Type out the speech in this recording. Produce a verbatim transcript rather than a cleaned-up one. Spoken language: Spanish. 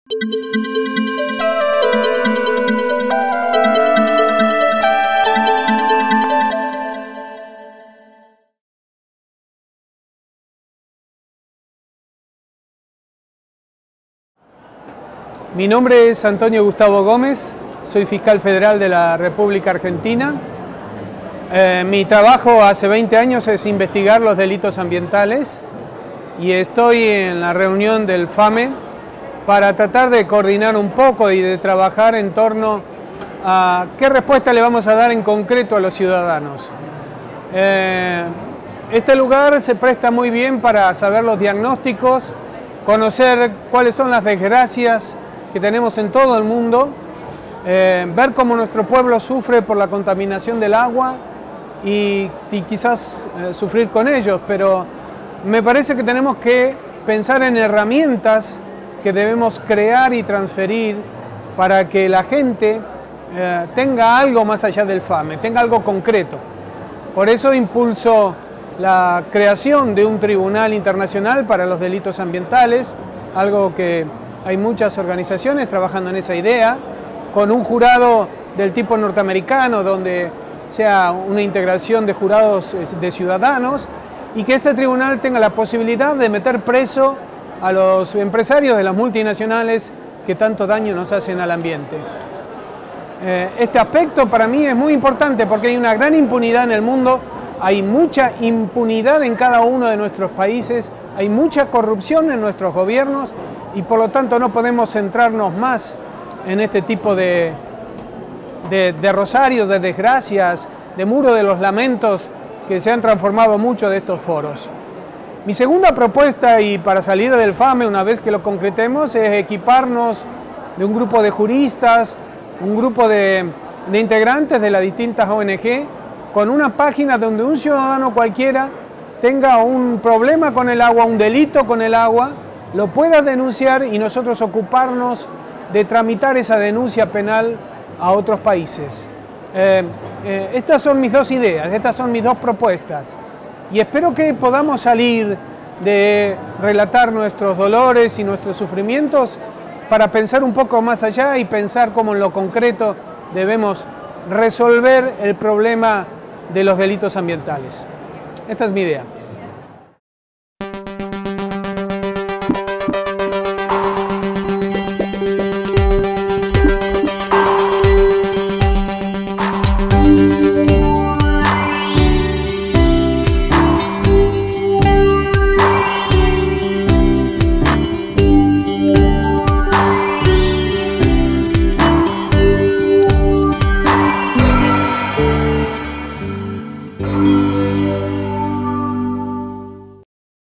Mi nombre es Antonio Gustavo Gómez, soy fiscal federal de la República Argentina. Eh, mi trabajo hace veinte años es investigar los delitos ambientales y estoy en la reunión del FAME para tratar de coordinar un poco y de trabajar en torno a qué respuesta le vamos a dar en concreto a los ciudadanos. Eh, este lugar se presta muy bien para saber los diagnósticos, conocer cuáles son las desgracias que tenemos en todo el mundo, eh, ver cómo nuestro pueblo sufre por la contaminación del agua y, y quizás eh, sufrir con ellos, pero me parece que tenemos que pensar en herramientas que debemos crear y transferir para que la gente eh, tenga algo más allá del FAME, tenga algo concreto. Por eso impulso la creación de un tribunal internacional para los delitos ambientales, algo que hay muchas organizaciones trabajando en esa idea, con un jurado del tipo norteamericano, donde sea una integración de jurados de ciudadanos, y que este tribunal tenga la posibilidad de meter preso a los empresarios de las multinacionales que tanto daño nos hacen al ambiente. Eh, este aspecto para mí es muy importante porque hay una gran impunidad en el mundo, hay mucha impunidad en cada uno de nuestros países, hay mucha corrupción en nuestros gobiernos y por lo tanto no podemos centrarnos más en este tipo de, de, de rosarios, de desgracias, de muro de los lamentos que se han transformado mucho de estos foros. Mi segunda propuesta, y para salir del FAME una vez que lo concretemos, es equiparnos de un grupo de juristas, un grupo de, de integrantes de las distintas O N G, con una página donde un ciudadano cualquiera tenga un problema con el agua, un delito con el agua, lo pueda denunciar y nosotros ocuparnos de tramitar esa denuncia penal a otros países. Eh, eh, estas son mis dos ideas, estas son mis dos propuestas y espero que podamos salir de relatar nuestros dolores y nuestros sufrimientos para pensar un poco más allá y pensar cómo en lo concreto debemos resolver el problema de los delitos ambientales. Esta es mi idea.